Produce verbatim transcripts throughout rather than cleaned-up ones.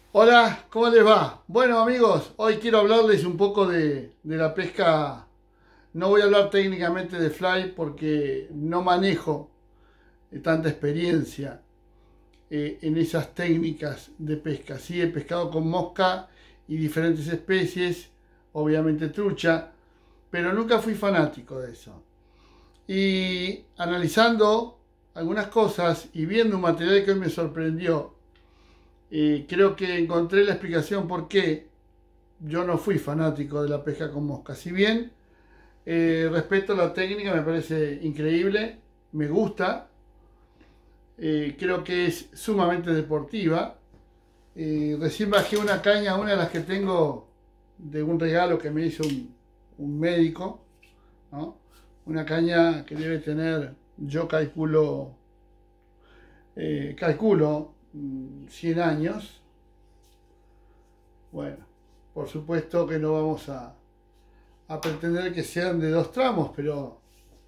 Hola, ¿cómo les va? Bueno amigos, hoy quiero hablarles un poco de, de la pesca. No voy a hablar técnicamente de fly porque no manejo eh, tanta experiencia eh, en esas técnicas de pesca. Sí he pescado con mosca y diferentes especies, obviamente trucha, pero nunca fui fanático de eso. Y analizando algunas cosas y viendo un material que hoy me sorprendió, eh, creo que encontré la explicación por qué yo no fui fanático de la pesca con mosca. Si bien eh, respeto la técnica, me parece increíble, me gusta, eh, creo que es sumamente deportiva. Eh, recién bajé una caña, una de las que tengo de un regalo que me hizo un, un médico, ¿no? Una caña que debe tener, yo calculo, eh, calculo mm, cien años. Bueno, por supuesto que no vamos a, a pretender que sean de dos tramos, pero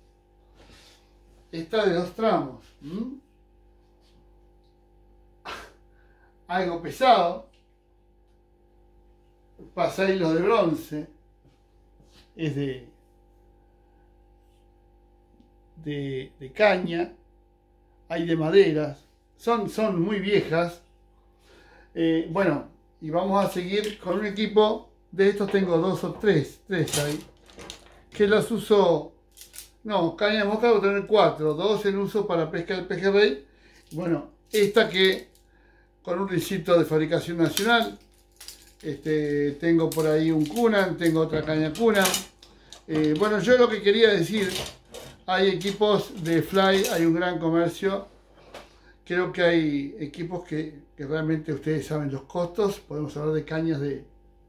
está de dos tramos. ¿Mm? Algo pesado, pasa hilo de bronce, es de, de, de caña, hay de maderas, son, son muy viejas. Eh, bueno, y vamos a seguir con un equipo, de estos tengo dos o tres, tres ahí, que las uso. No, caña de mosca voy a tener cuatro, dos en uso para pesca del pejerrey. Bueno, esta que con un risito de fabricación nacional. Este, tengo por ahí un Cunan, tengo otra caña Cunan. Eh, bueno, yo lo que quería decir, hay equipos de fly, hay un gran comercio. Creo que hay equipos que, que realmente ustedes saben los costos. Podemos hablar de cañas de,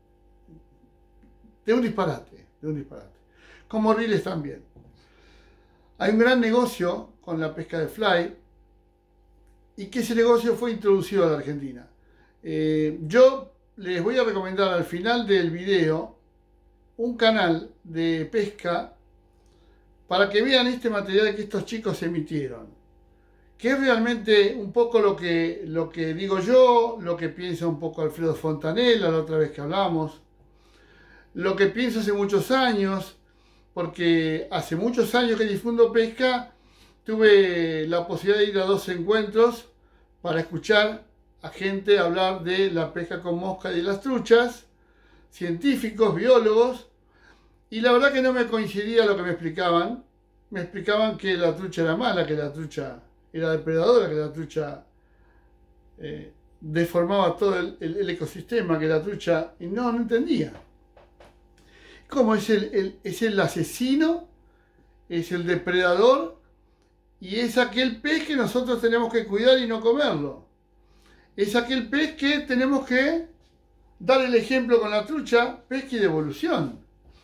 de un disparate, de un disparate. Como reels también. Hay un gran negocio con la pesca de fly y que ese negocio fue introducido a la Argentina. Eh, yo les voy a recomendar al final del video un canal de pesca para que vean este material que estos chicos emitieron, que es realmente un poco lo que, lo que digo yo, lo que piensa un poco Alfredo Fontanella la otra vez que hablamos, lo que pienso hace muchos años, porque hace muchos años que difundo pesca. Tuve la posibilidad de ir a dos encuentros para escuchar a gente hablar de la pesca con mosca y de las truchas, científicos, biólogos, y la verdad que no me coincidía lo que me explicaban. Me explicaban que la trucha era mala, que la trucha era depredadora, que la trucha eh, deformaba todo el, el, el ecosistema, que la trucha... Y no, no entendía. ¿Cómo es el, el, es el asesino? Es el depredador y es aquel pez que nosotros tenemos que cuidar y no comerlo. Es aquel pez que tenemos que dar el ejemplo con la trucha, pesca y de evolución.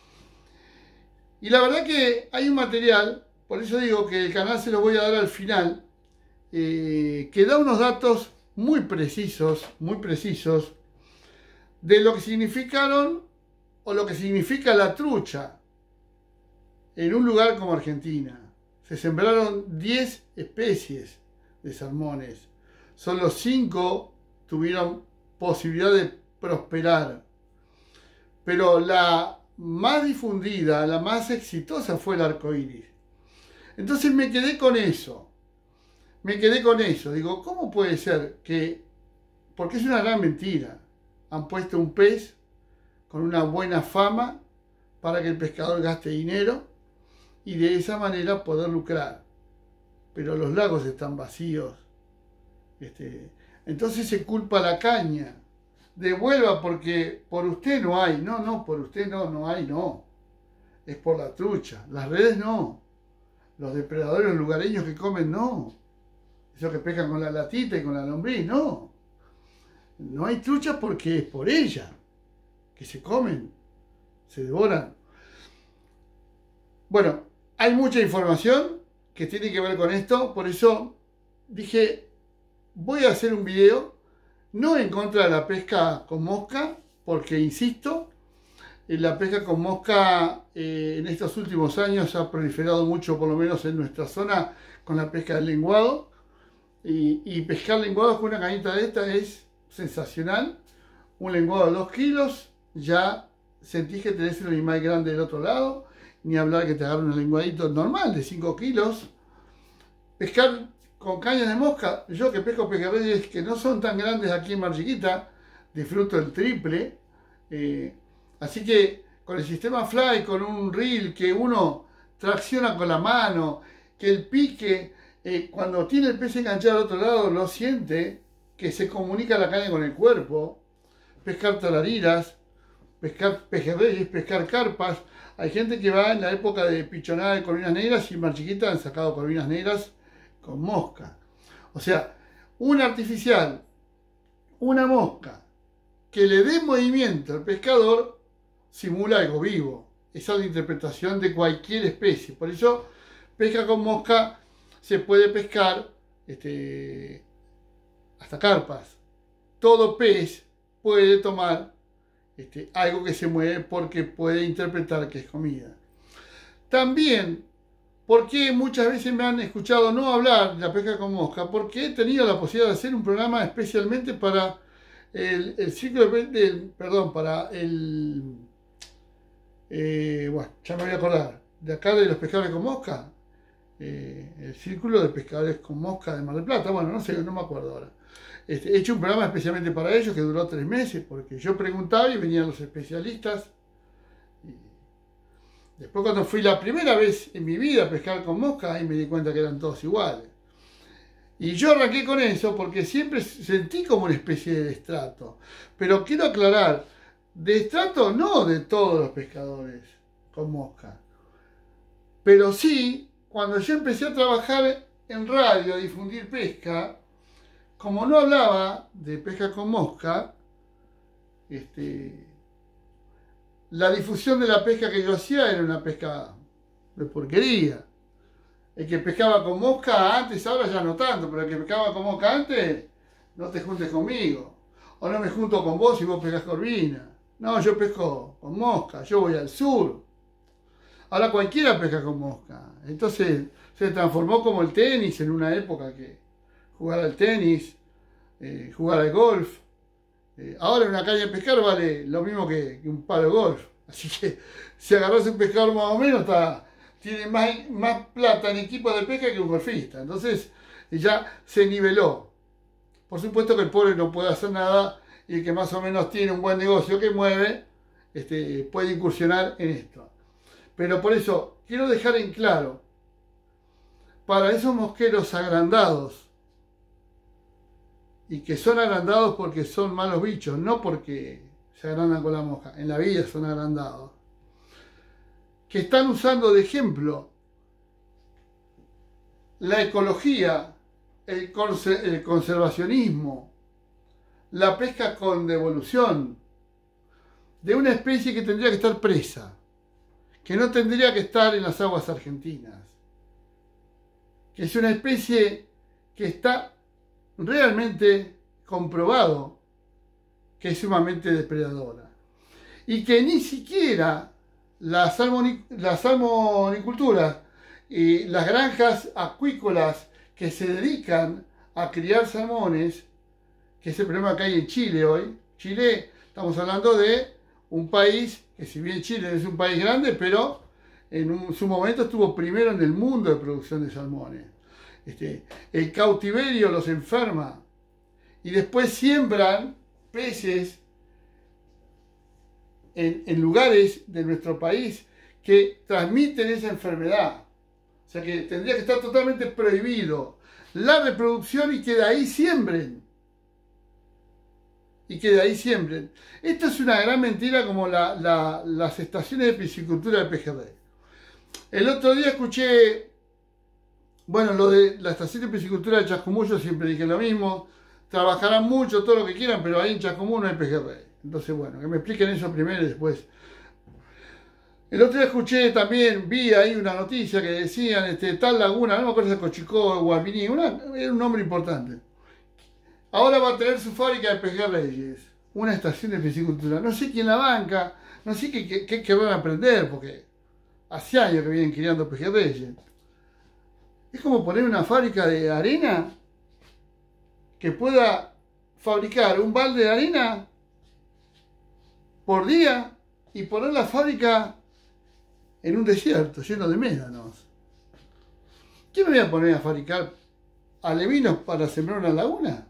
Y la verdad que hay un material, por eso digo que el canal se lo voy a dar al final, eh, que da unos datos muy precisos, muy precisos, de lo que significaron o lo que significa la trucha en un lugar como Argentina. Se sembraron diez especies de salmones. Solo cinco tuvieron posibilidad de prosperar. Pero la más difundida, la más exitosa fue el arco iris. Entonces me quedé con eso. Me quedé con eso. Digo, ¿cómo puede ser que... Porque es una gran mentira. Han puesto un pez con una buena fama para que el pescador gaste dinero y de esa manera poder lucrar. Pero los lagos están vacíos. Este, entonces se culpa a la caña. Devuelva porque por usted no hay. No, no, por usted no, no hay, no. Es por la trucha. Las redes no. Los depredadores lugareños que comen, no. Esos que pescan con la latita y con la lombriz, no. No hay truchas porque es por ella. Que se comen, se devoran. Bueno, hay mucha información que tiene que ver con esto, por eso dije, voy a hacer un video, no en contra de la pesca con mosca, porque insisto, la pesca con mosca eh, en estos últimos años ha proliferado mucho, por lo menos en nuestra zona, con la pesca del lenguado, y, y pescar lenguados con una cañita de esta es sensacional. un lenguado de dos kilos, ya sentís que tenés un animal grande del otro lado, ni hablar que te agarre un lenguadito normal de cinco kilos. Pescar con cañas de mosca, yo que pesco pejerreyes que no son tan grandes aquí en Mar Chiquita, disfruto el triple. Eh, así que con el sistema Fly, con un reel que uno tracciona con la mano, que el pique, eh, cuando tiene el pez enganchado al otro lado, lo siente, que se comunica la caña con el cuerpo, pescar tarariras, pescar pejerreyes, pescar carpas. Hay gente que va en la época de pichonada de corvinas negras y en Mar Chiquita han sacado corvinas negras con mosca. O sea, un artificial, una mosca, que le dé movimiento al pescador, simula algo vivo. Esa es la interpretación de cualquier especie. Por eso, pesca con mosca se puede pescar este, hasta carpas. Todo pez puede tomar este, algo que se mueve porque puede interpretar que es comida. También, porque muchas veces me han escuchado no hablar de la pesca con mosca, porque he tenido la posibilidad de hacer un programa especialmente para el, el ciclo del, perdón, para el, eh, bueno, ya me voy a acordar, de acá de los pescadores con mosca, eh, el círculo de pescadores con mosca de Mar del Plata, bueno, no sé, no me acuerdo ahora. Este, he hecho un programa especialmente para ellos que duró tres meses, porque yo preguntaba y venían los especialistas. Y después, cuando fui la primera vez en mi vida a pescar con mosca, ahí me di cuenta que eran todos iguales. Y yo arranqué con eso porque siempre sentí como una especie de destrato. Pero quiero aclarar, destrato no de todos los pescadores con mosca. Pero sí, cuando yo empecé a trabajar en radio, a difundir pesca, como no hablaba de pesca con mosca, este, la difusión de la pesca que yo hacía era una pesca de porquería. El que pescaba con mosca antes, ahora ya no tanto, pero el que pescaba con mosca antes, no te juntes conmigo. O no me junto con vos si vos pescás corvina. No, yo pesco con mosca, yo voy al sur. Ahora cualquiera pesca con mosca. Entonces se transformó como el tenis en una época que jugar al tenis, eh, jugar al golf. Eh, ahora una caña de pescar vale lo mismo que, que un palo de golf. Así que si agarras un pescador más o menos, está, tiene más, más plata en equipo de pesca que un golfista. Entonces ya se niveló. Por supuesto que el pobre no puede hacer nada y el que más o menos tiene un buen negocio que mueve, este, puede incursionar en esto. Pero por eso quiero dejar en claro, para esos mosqueros agrandados, y que son agrandados porque son malos bichos, no porque se agrandan con la mosca, en la vida son agrandados, que están usando de ejemplo la ecología, el, el conservacionismo, la pesca con devolución de una especie que tendría que estar presa, que no tendría que estar en las aguas argentinas, que es una especie que está realmente comprobado que es sumamente depredadora y que ni siquiera las, salmoni, las salmoniculturas y las granjas acuícolas que se dedican a criar salmones, que es el problema que hay en Chile hoy. Chile, estamos hablando de un país que, si bien Chile es un país grande, pero en un, su momento estuvo primero en el mundo de producción de salmones. Este, el cautiverio los enferma y después siembran peces en, en lugares de nuestro país que transmiten esa enfermedad. O sea que tendría que estar totalmente prohibido la reproducción y que de ahí siembren. Y que de ahí siembren. Esto es una gran mentira, como la, la, las estaciones de piscicultura de pejerrey. El otro día escuché, bueno, lo de la estación de piscicultura de Chascomús, siempre dije lo mismo. Trabajarán mucho, todo lo que quieran, pero ahí en Chascomús no hay pejerrey. Entonces, bueno, que me expliquen eso primero y después. El otro día escuché también, vi ahí una noticia que decían, este, tal laguna, no me acuerdo si es Cochicó o Guapiní, una, era un nombre importante. Ahora va a tener su fábrica de pejerreyes, una estación de piscicultura. No sé quién la banca, no sé qué, qué, qué querrán aprender, porque hace años que vienen criando pejerreyes. Es como poner una fábrica de arena que pueda fabricar un balde de arena por día y poner la fábrica en un desierto lleno de médanos. ¿Qué me voy a poner a fabricar alevinos para sembrar una laguna?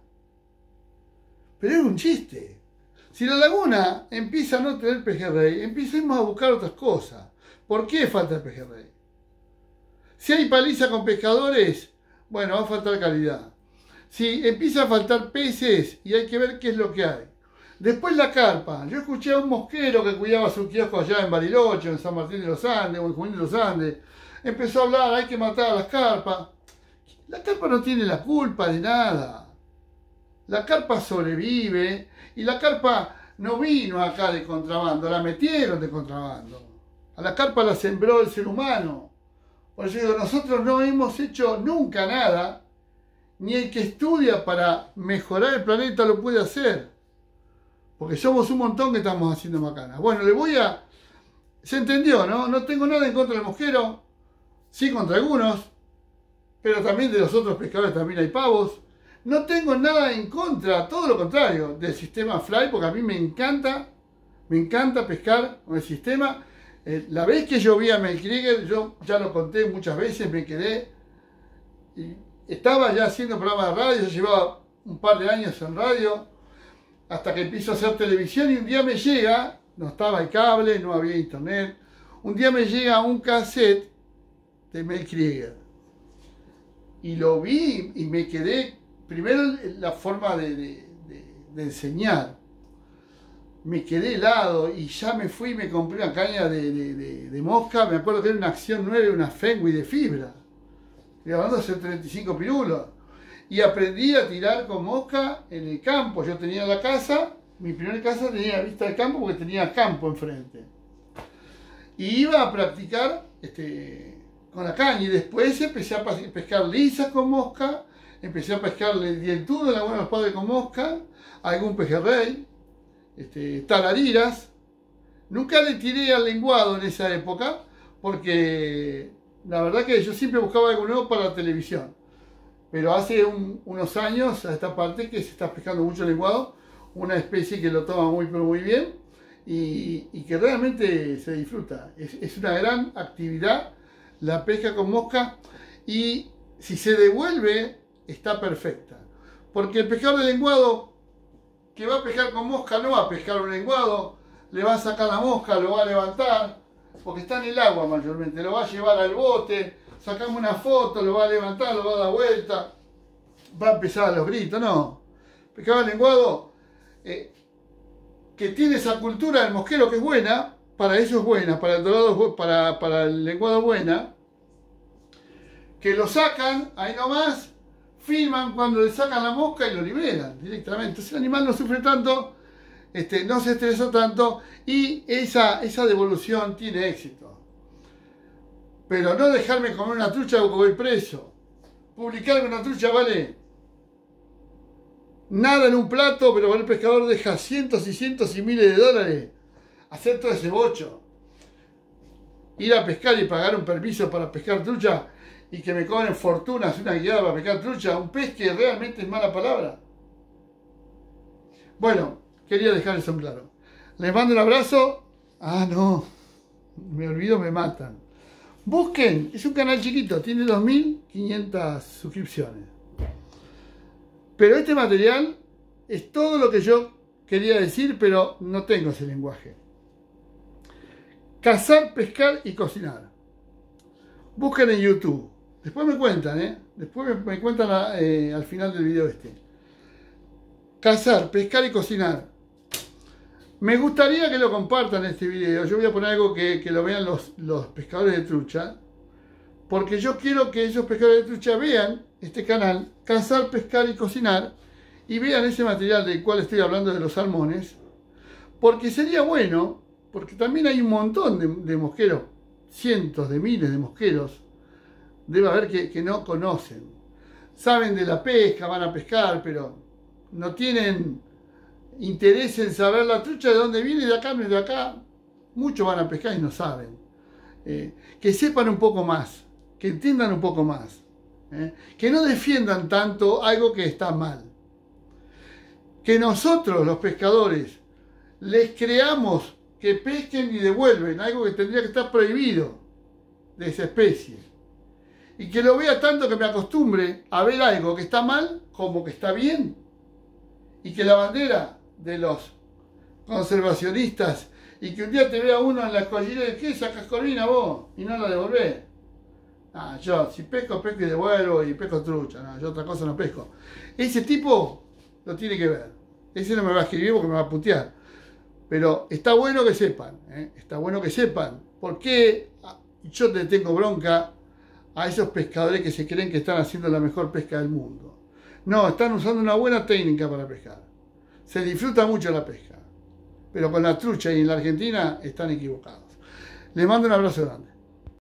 Pero es un chiste. Si la laguna empieza a no tener pejerrey, empecemos a buscar otras cosas. ¿Por qué falta el pejerrey? Si hay paliza con pescadores, bueno, va a faltar calidad. Si empieza a faltar peces y hay que ver qué es lo que hay. Después la carpa. Yo escuché a un mosquero que cuidaba su kiosco allá en Bariloche, en San Martín de los Andes o en Junín de los Andes. Empezó a hablar, hay que matar a las carpas. La carpa no tiene la culpa de nada. La carpa sobrevive y la carpa no vino acá de contrabando, la metieron de contrabando. A la carpa la sembró el ser humano. Por eso digo, nosotros no hemos hecho nunca nada, ni el que estudia para mejorar el planeta lo puede hacer. Porque somos un montón que estamos haciendo macanas. Bueno, le voy a... Se entendió, ¿no? No tengo nada en contra del mosquero, sí contra algunos, pero también de los otros pescadores también hay pavos. No tengo nada en contra, todo lo contrario, del sistema Fly, porque a mí me encanta, me encanta pescar con el sistema. Eh, la vez que yo vi a Mel Krieger, yo ya lo conté muchas veces, me quedé, y estaba ya haciendo programa de radio, yo llevaba un par de años en radio, hasta que empiezo a hacer televisión y un día me llega, no estaba el cable, no había internet, un día me llega un cassette de Mel Krieger. Y lo vi y me quedé, primero la forma de, de, de, de enseñar, me quedé helado y ya me fui y me compré una caña de, de, de, de mosca, me acuerdo que era una Acción nueve, una Fenway de fibra, y hablando de hacer treinta y cinco pirulos, y aprendí a tirar con mosca en el campo. Yo tenía la casa, mi primera casa tenía vista del campo porque tenía campo enfrente, y iba a practicar este, con la caña, y después empecé a pescar lisas con mosca, empecé a pescar el dientudo en la Laguna de los Padres con mosca, algún pejerrey, este, tarariras. Nunca le tiré al lenguado en esa época, porque la verdad que yo siempre buscaba algo nuevo para la televisión. Pero hace un, unos años a esta parte que se está pescando mucho el lenguado, una especie que lo toma muy pero muy bien y, y que realmente se disfruta. Es, es una gran actividad la pesca con mosca, y si se devuelve está perfecta. Porque el pescador de lenguado que va a pescar con mosca no va a pescar un lenguado, le va a sacar la mosca, lo va a levantar, porque está en el agua mayormente, lo va a llevar al bote, sacamos una foto, lo va a levantar, lo va a dar vuelta, va a empezar a los gritos. No, pescador de lenguado eh, que tiene esa cultura del mosquero que es buena, para eso es buena, para el dorado, para, para el lenguado es buena, que lo sacan ahí nomás, filman cuando le sacan la mosca y lo liberan directamente. Entonces el animal no sufre tanto, este, no se estresa tanto, y esa, esa devolución tiene éxito. Pero no dejarme comer una trucha porque voy preso. Publicar que una trucha vale nada en un plato, pero el pescador deja cientos y cientos y miles de dólares. Hacer todo ese bocho. Ir a pescar y pagar un permiso para pescar trucha y que me cobren fortunas una guiada para pescar trucha, un pez que realmente es mala palabra. Bueno, quería dejar eso en claro. Les mando un abrazo. Ah, no, me olvido, me matan. Busquen, es un canal chiquito, tiene dos mil quinientas suscripciones. Pero este material es todo lo que yo quería decir, pero no tengo ese lenguaje. Cazar, pescar y cocinar. Busquen en YouTube. Después me cuentan, ¿eh? Después me, me cuentan a, eh, al final del video este. Cazar, pescar y cocinar. Me gustaría que lo compartan este video. Yo voy a poner algo que, que lo vean los, los pescadores de trucha. Porque yo quiero que esos pescadores de trucha vean este canal, Cazar, Pescar y Cocinar, y vean ese material del cual estoy hablando de los salmones. Porque sería bueno, porque también hay un montón de, de mosqueros, cientos de miles de mosqueros, debe haber que, que no conocen. Saben de la pesca, van a pescar, pero no tienen interés en saber la trucha de dónde viene, de acá, no es de acá. Muchos van a pescar y no saben. Eh, que sepan un poco más, que entiendan un poco más. Eh, que no defiendan tanto algo que está mal. Que nosotros, los pescadores, les creamos que pesquen y devuelven algo que tendría que estar prohibido de esa especie. Y que lo vea tanto que me acostumbre a ver algo que está mal como que está bien. Y que la bandera de los conservacionistas, y que un día te vea uno en la escollera de ¿qué sacas corvina vos? Y no la devolvés. Ah, yo, si pesco, pesco y devuelvo y pesco trucha. No, yo otra cosa no pesco. Ese tipo lo tiene que ver. Ese no me va a escribir porque me va a putear. Pero está bueno que sepan, ¿eh? Está bueno que sepan por qué yo te tengo bronca a esos pescadores que se creen que están haciendo la mejor pesca del mundo. No, están usando una buena técnica para pescar. Se disfruta mucho la pesca. Pero con la trucha y en la Argentina están equivocados. Les mando un abrazo grande.